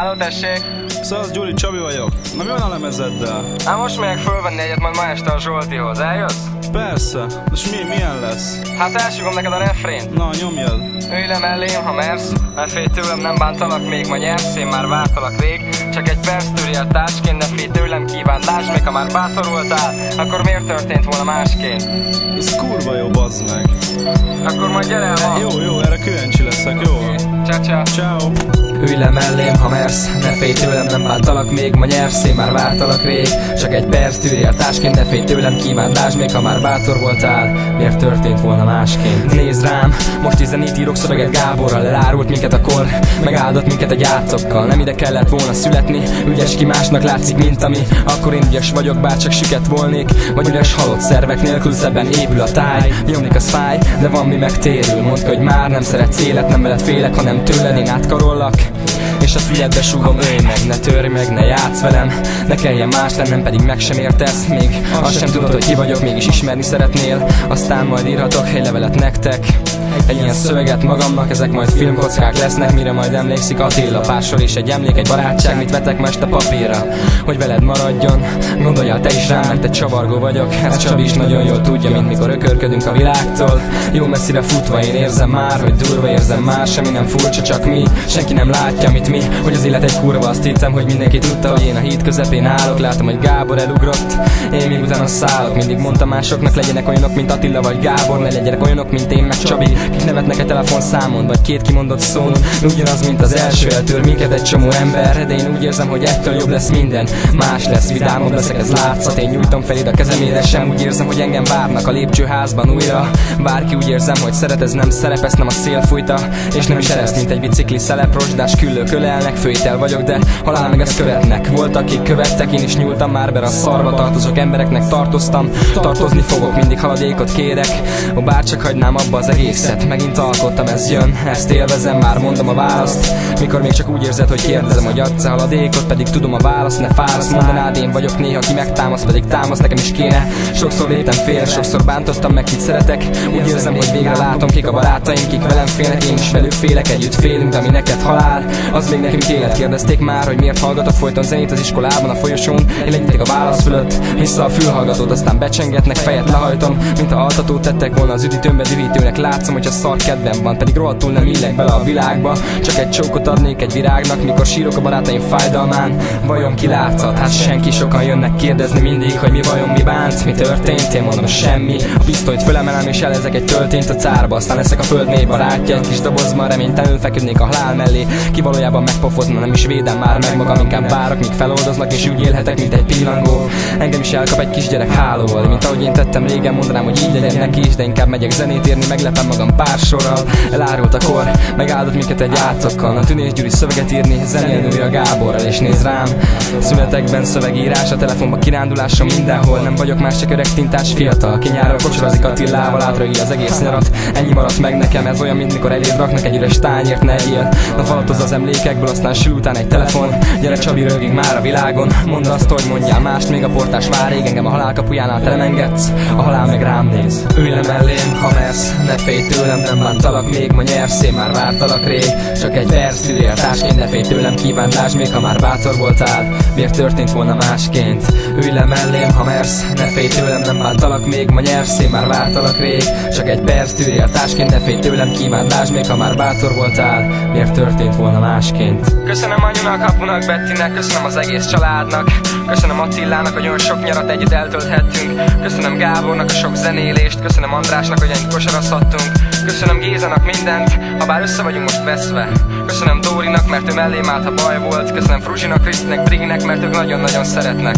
Hello, tessék! Szasz, Gyuri, Csabi vagyok. Na, mi van a lemezeddel? Hát most megyek fölvenni egyet majd ma este a Zsoltihoz, eljössz? Persze. És milyen lesz? Hát elsugom neked a refrént. Na, nyomjad. Ülj le mellém, ha mersz, mert félj tőlem, nem bántalak még, ma nyersz, én már vártalak rég. Csak egy perc tűrjél társként, ne félj tőlem, kívánd, lásd még, ha már bátor voltál, akkor miért történt volna másként? Ez kurva jó, bazd meg. Akkor majd gyere el ma. Jó, erre kíváncsi leszek, jó? Ciao. Ciao. Ülj le mellém, ha mersz, ne félj tőlem, nem bántalak még, ma nyersz, én már vártalak rég. Csak egy perc tűrjél társként, ne félj tőlem, kívánd, lásd még, ha már bátor voltál, miért történt volna másként? Nézd rám, most izenít írok szöveget Gáborral, elárult minket a kor, megáldott minket egy játszokkal. Nem ide kellett volna születni, ügyes ki másnak látszik, mint ami. Akkor én ügyes vagyok, bárcsak süket volnék, vagy üres halott szervek nélkül szebben épül a táj. Nyomnik az fáj, de van mi megtérül. Mondd, hogy már nem szeretsz élet, nem veled félek, hanem tőled én átkarollak. És a füledbe súgom, ölj meg, ne törj meg, ne játsz velem. Ne kelljen más lennem, pedig meg sem értesz. Még azt sem tudod, hogy ki vagyok, mégis ismerni szeretnél. Aztán majd írhatok egy levelet nektek, egy ilyen szöveget magamnak, ezek majd filmkockák lesznek, mire majd emlékszik Attila. Pár sor és egy emlék, egy barátság, mit vetek ma este papírra, hogy veled maradjon. Gondoljál te is rám, mert egy csavargó vagyok. Ezt Csabi is nagyon jól tudja, mint mikor ökörködünk a világtól. Jó messzire futva én érzem már, hogy durva érzem már, semmi nem furcsa, csak mi. Senki nem látja, mit mi, hogy az élet egy kurva. Azt hittem, hogy mindenki tudta, hogy én a híd közepén állok. Látom, hogy Gábor elugrott, én még utána szállok. Mindig mondtam másoknak, legyenek olyanok, mint Attila vagy Gábor, ne legyenek olyanok, mint én meg Csabi, kik nevetnek egy telefonszámon, vagy két kimondott szón. Ugyanaz, mint az első, eltör minket egy csomó ember, de én úgy érzem, hogy ettől jobb lesz minden. Más lesz, vidámabb leszek, ez látszat. Én nyújtom feléd a kezemére, sem úgy érzem, hogy engem várnak a lépcsőházban újra. Bárki úgy érzem, hogy szeret, ez nem szerep, ezt nem a szél fújta, és nem is ereszt, mint egy bicikli szelep. Rozsdás küllők ölelnek, főitel vagyok, de halál meg ezt követnek. Voltak, akik követtek, én is nyúltam már be a szarba tartozok embereknek tartoztam. Tartozni fogok, mindig haladékot kérek. Ó, bárcsak hagynám abba az egészet. Megint alkottam, ez jön, ezt élvezem, már mondom a választ. Mikor még csak úgy érzed, hogy kérdezem, hogy adsz-e haladékot, pedig tudom a választ, ne fárasz. Mondanád, én vagyok néha, ki megtámasz, pedig támasz, nekem is kéne. Sokszor léptem félre, sokszor bántottam meg, kit szeretek. Úgy érzem, hogy végre látom, kik a barátaim, kik velem félnek, én is velük félek, együtt félünk, ami neked halál, az még nekünk élet. Kérdezték már, hogy miért hallgatok folyton zenét az iskolában, a folyosón. Én legyintek a válasz fölött, vissza a fülhallgatót, aztán becsengetnek, fejet lehajtom, mint ha altatót tettek volna az üdítőmbe dirítőnek. Látszom, hogy a szar kedvem van, pedig rohadtul nem illek bele a világba. Csak egy csókot adnék egy virágnak, mikor sírok a barátaim fájdalmán. Vajon ki látszat? Hát senki. Sokan jönnek kérdezni mindig, hogy mi vajon, mi bánt, mi történt. Én mondom, semmi. A pisztolyt fölemelem és elezek egy töltényt a cárba, aztán leszek a föld mély barátja. Egy kis dobozban reménytelenül feküdnék a halál mellé, ki valójában megpofozna, nem is védem már meg magam, inkább várok, míg feloldoznak, és úgy élhetek, mint egy pillangó. Engem is elkap egy kisgyerek hálóval, mint ahogy én tettem régen, mondanám, hogy így legyen neki is, de inkább megyek zenét írni, meglepem magam pár sorral. Elárult a kor, megáldott minket egy játszokkal. A Tünés Gyuri szöveget írni, zenélni a Gáborral, és néz rám. Szünetekben szövegírás, a telefonba kirándulásom mindenhol. Nem vagyok más, csak öreg tintás fiatal, ki nyáron kocsorozik Attilával, átrögi az egész nyarat. Ennyi maradt meg nekem, ez olyan, mint mikor eléd raknak egy üres tányért, ne egyél. Na falatoz az emlékekből, aztán sül után egy telefon. Gyere Csabi, rögünk már a világon. Mondd azt, hogy mondjál mást, még a portás vár rég. Engem a halál kapujánál te nem engedsz, a halál meg rám néz. Ülj le mellém, ha mersz, ne félj tőlem, nem bántalak még, ma nyersz, én már vártalak rég. Csak egy perc tűrjél társként, ne félj tőlem, kívánd, lásd még, ha már bátor voltál, miért történt volna másként. Ülj le mellém, ha mersz, ne félj tőlem, nem bántalak még, ma nyersz, én már vártalak rég. Csak egy perc tűrjél társként, ne félj tőlem, kívánd, lásd még, ha már bátor voltál, miért történt volna másként. Köszönöm anyunak, apunak, Bettinek, köszönöm az egész családnak. Köszönöm Attilának, hogy olyan sok nyarat együtt eltölthettünk. Köszönöm Gábornak a sok zenélést, köszönöm Andrásnak, hogy ennyit kosarazhattunk. Köszönöm Gézának mindent, ha bár össze vagyunk most veszve. Köszönöm Dórinak, mert ő mellém állt, ha baj volt. Köszönöm Fruzsinak, Krisztinek, Briginek, mert ők nagyon-nagyon szeretnek.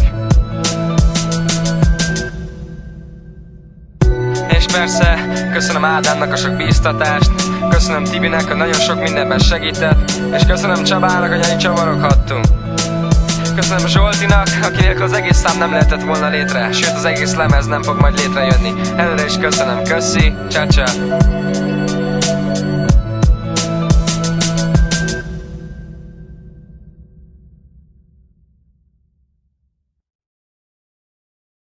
És persze, köszönöm Ádámnak a sok bíztatást. Köszönöm Tibinek, hogy nagyon sok mindenben segített. És köszönöm Csabának, hogy ennyit csavaroghattunk. Köszönöm Zsoltinak, aki nélkül az egész szám nem lehetett volna létre. Sőt, az egész lemez nem fog majd létrejönni. Előre is köszönöm, köszi, ciao.